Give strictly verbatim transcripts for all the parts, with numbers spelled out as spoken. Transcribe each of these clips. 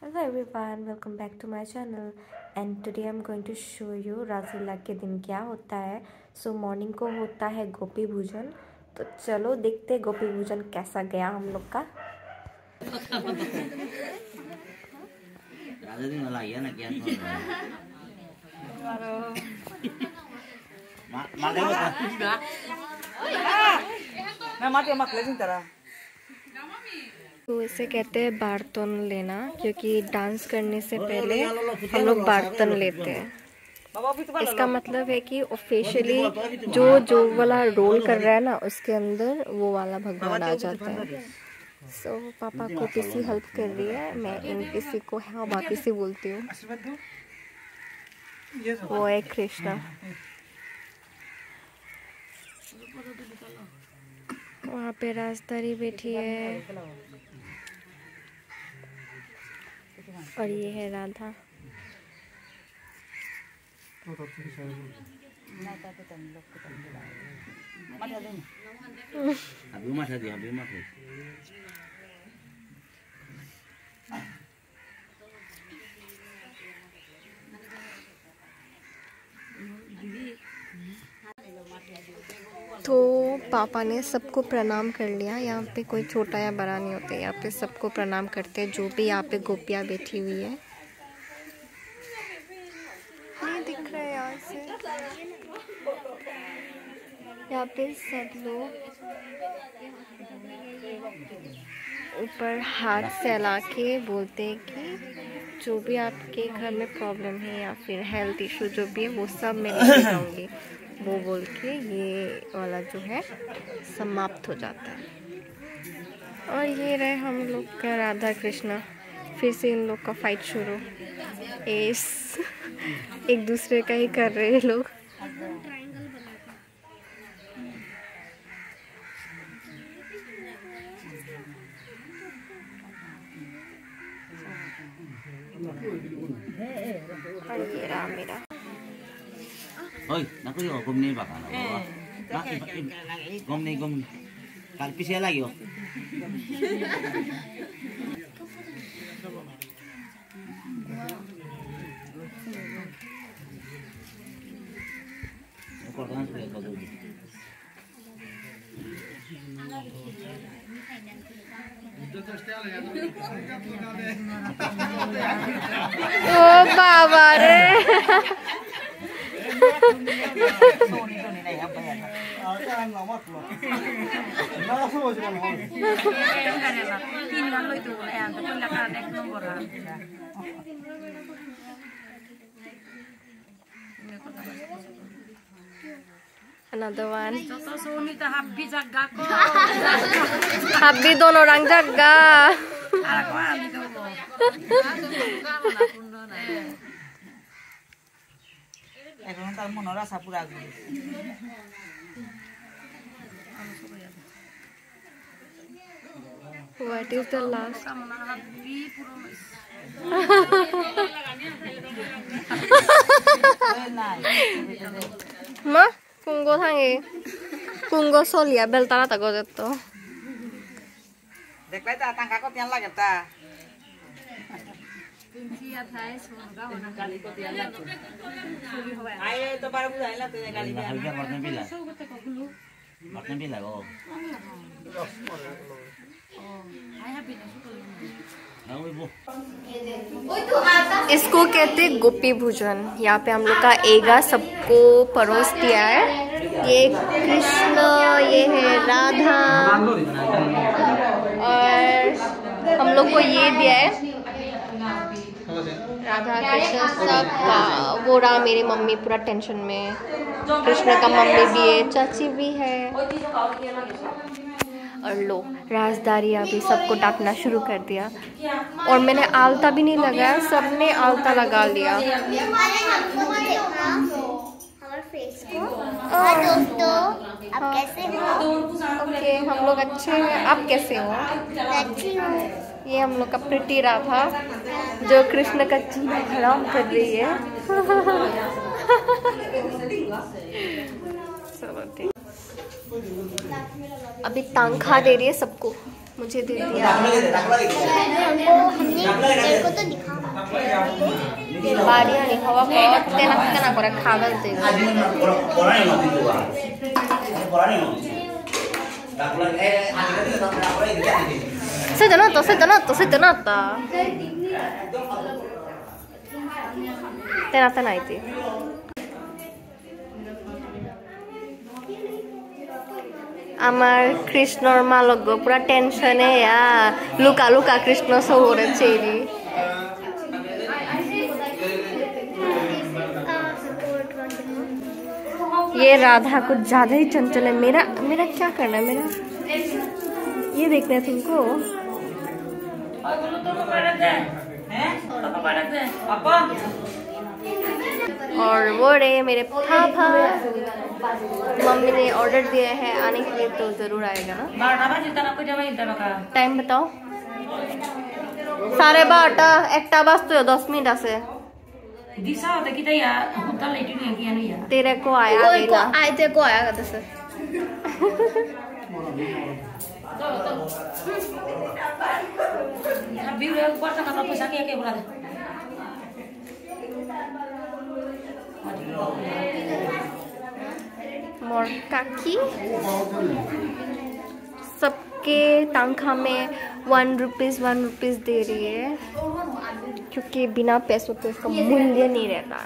Hello everyone, welcome back to my channel and today I'm going to show you रासलीला के दिन क्या होता है। सो so, मॉर्निंग को होता है गोपी भोजन। तो चलो देखते हैं गोपी भोजन कैसा गया हम लोग का। तो इसे कहते हैं बर्तन लेना, क्योंकि डांस करने से पहले हम लोग बर्तन लेते हैं। इसका मतलब है कि ऑफिशियली जो जो वाला रोल कर रहा है ना, उसके अंदर वो वाला भगवान आ जाता है। सो so, पापा को किसी हेल्प कर रही है, मैं इन किसी को हाँ बाकी से बोलती हूँ। वो है कृष्णा, वहाँ पे राजदारी बैठी है और ये है राधा। अभी माथा दे, अभी माथा। तो पापा ने सबको प्रणाम कर लिया। यहाँ पे कोई छोटा या बड़ा नहीं होता, यहाँ पे सबको प्रणाम करते हैं, जो भी यहाँ पे गोपियाँ बैठी हुई है। नहीं दिख रहा है यहाँ से। यहाँ पे सब लोग ऊपर हाथ फैला के बोलते हैं कि जो भी आपके घर में प्रॉब्लम है या फिर हेल्थ इशू जो भी है वो सब मैं लेके जाऊँगी, वो बोल के ये वाला जो है समाप्त हो जाता है। और ये रहे हम लोग का राधा कृष्णा। फिर से इन लोग का फाइट शुरू। इस एक दूसरे का ही कर रहे हैं लोग। और ये रहा मेरा। Oi, naku yo, gom ni baka na. Gom ni gom. Kalpi siya lagi yo. Ako kan sudah kau dulu. Oh बाबा रे। Another one. Habbi dono orang jaga. What is the last? Ma, kungo tangi, kungo solia bel tanah tak gojek to. Deklah ta tangka ko tiang lagi ta. Ayo to para budaya lah tu kali ni. Harga berapa bila? Berapa bila ko? इसको कहते हैं गोपी भोजन। यहाँ पे हम लोग का एगा सबको परोस दिया है। ये कृष्ण, ये है राधा और हम लोग को ये दिया है राधा कृष्ण सब का। वो रहा मेरी मम्मी पूरा टेंशन में। कृष्ण का मम्मी भी है, चाची भी है। और लो राजदारी अभी सबको डांटना शुरू कर दिया और मैंने आलता भी नहीं लगाया, सबने आलता लगा लिया। दोस्तों आप कैसे हो? ओके, हम लोग अच्छे हैं। आप कैसे हो? अच्छी हूँ। ये हम लोग का प्रीति राधा जो कृष्ण का जीना हराम कर रही है। अभी टांग खा दे रही है सबको। मुझे दे दिया। हमको हमने मेरे को तो दिखा बाड़िया नहीं हवा को तेना तेना करे खावल दे Sedang nata, sedang nata, sedang nata. Tena tena itu. আমার কৃষ্ণর মালগ্য পুরা টেনশনে या लुका लुका कृष्ण शोर चेरी ये राधा कुछ ज्यादा ही चंचल है। मेरा मेरा क्या करना है? मेरा ये देखना है तुमको। और वो रे मेरे पापा मम्मी ने ऑर्डर दिया है आने के लिए, तो जरूर आएगा ना। टाइम बताओ। साढ़े बारह एकटा बजते हो दस मिनट आसे तेरे को आया को आए तेरे को आया करते सर मोर काकी सबके तनख्वाह में वन रुपीज़ वन रुपीज़ दे रही है, क्योंकि बिना पैसों के उसका मूल्य नहीं रहता।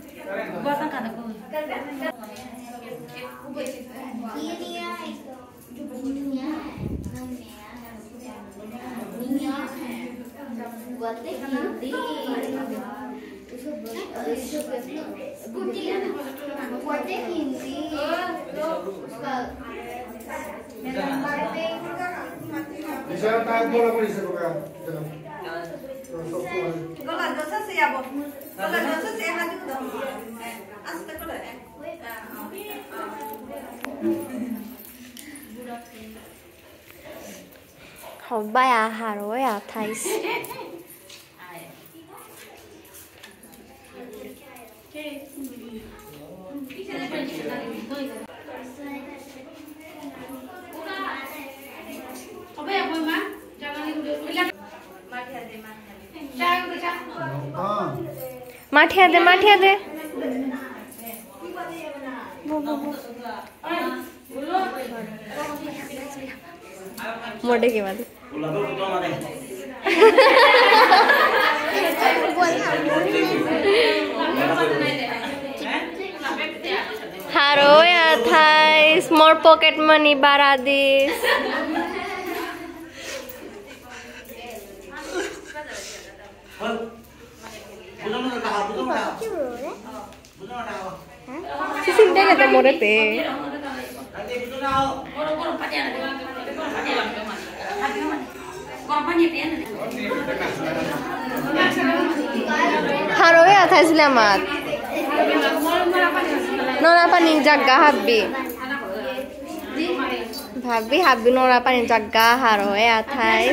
Hầu bay à hà rồi à thầy. माठिया दे माठिया दे वो वो वो मोटे के बाद हारो या थाई स्मॉल पॉकेट मनी बारा दिस Sising dia kata more pe. Haro ya thai selamat. Nora paning jaga habbi. Habbi habbi nora paning jaga haro ya thai.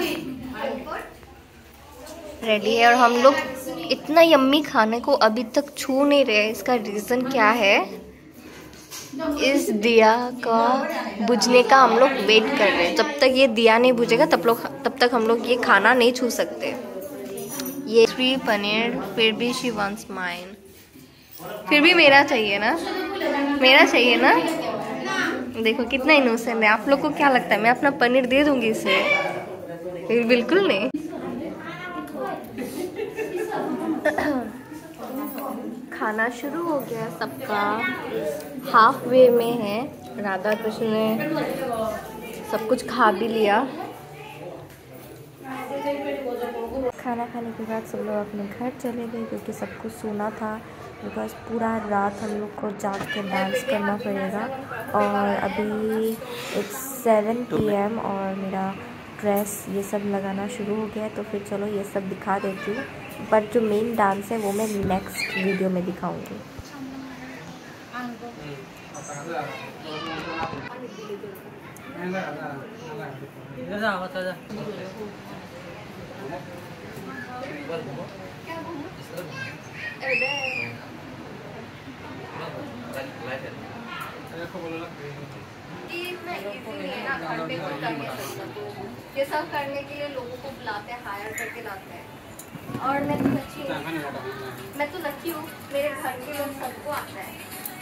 Ready है और हम लोग इतना यम्मी खाने को अभी तक छू नहीं रहे। इसका रीज़न क्या है? इस दिया का बुझने का हम लोग वेट कर रहे हैं। जब तक ये दिया नहीं बुझेगा तब लोग तब तक हम लोग ये खाना नहीं छू सकते। ये थ्री पनीर फिर भी शी वांट्स माइन, फिर भी मेरा चाहिए ना, मेरा चाहिए ना। देखो कितना इनोसेंट है। आप लोग को क्या लगता है मैं अपना पनीर दे दूंगी इसे? बिल्कुल नहीं। खाना शुरू हो गया सबका, हाफ वे में है। राधा कृष्ण ने सब कुछ खा भी लिया। खाना खाने के बाद सब लोग अपने घर चले गए क्योंकि सब कुछ सोना था। बिकॉज पूरा रात हम लोग को जाग के डांस करना पड़ेगा। और अभी इट्स सेवन पी एम और मेरा ड्रेस ये सब लगाना शुरू हो गया है। तो फिर चलो ये सब दिखा देती हूँ, बट जो मेन डांस है वो मैं नेक्स्ट वीडियो में दिखाऊंगी। ये इतना इजी नहीं है ना, घर पे कोई कर नहीं सकता, तो ये सब करने के लिए लोगों को बुलाते हैं, हायर करके लाते हैं। और मैं तो लकी हूँ, मैं तो लकी हूँ, मेरे घर के लोग सबको आता है।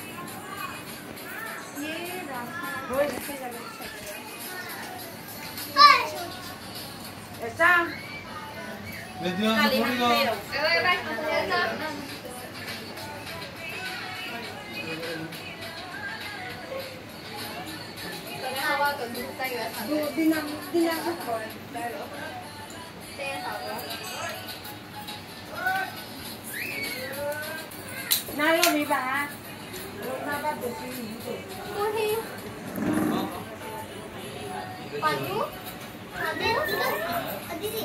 ये रास्ता ऐसे जगह ऐसा हवा तो दूसरा ही वैसा दो दिन दिन ना लो भी बा ना बा तो कोही पांडू अदे दीदी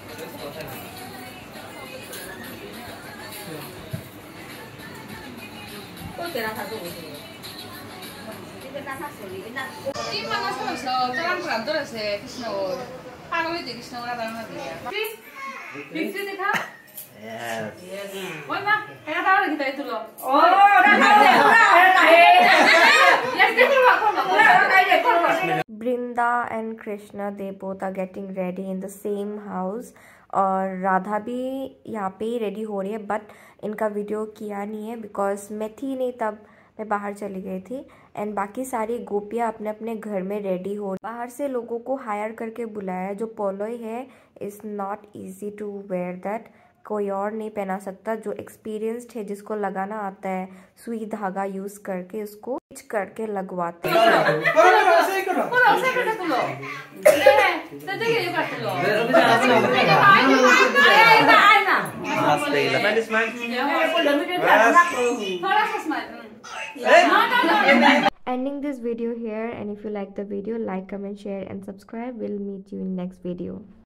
तो तेरा था तो Ini mana sama so, jangan berantem sih, Krishna. Kalau itu Krishna orang orang nanti. Bisa deh kak? Yes. Oh nah, kayak tahu kita itu loh. oh dah tahu dah Ya kita keluar. Brinda and Krishna, they both are getting ready in the same house. और राधा भी यहाँ पे ही ready हो रही है, but इनका video किया नहीं है बिकॉज मैं थी नहीं तब, मैं बाहर चली गई थी। एंड बाकी सारी गोपियाँ अपने अपने घर में रेडी हो, बाहर से लोगों को हायर करके बुलाया। जो पोलोई है is not easy to wear that, कोई और नहीं पहना सकता। जो एक्सपीरियंस्ड है, जिसको लगाना आता है, सुई धागा यूज़ करके उसको स्टिच करके लगवाते हैं। Ending this video here, and if you like the video, like, comment, share and subscribe. We'll meet you in next video.